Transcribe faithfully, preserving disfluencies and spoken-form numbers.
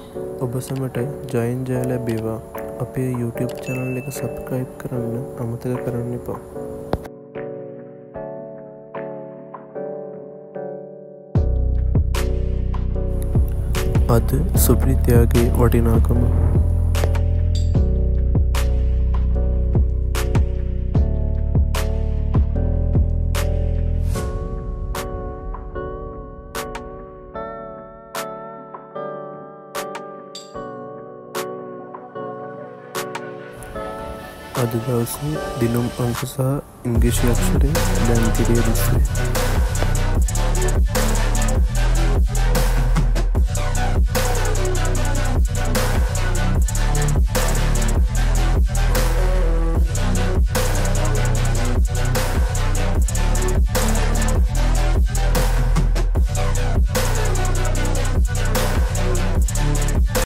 ඔබ සැමට ජයෙන් ජය ලැබේවා. අපේ YouTube channel එක subscribe කරන්න අමතක කරන්න එපා. අද සුපිරිතයාගේ වටිනාකම. අද දවසේ දිනුම් අංක සහ ඉංග්‍රීසි අක්ෂරය දැන් තිරේ දිස්වේ.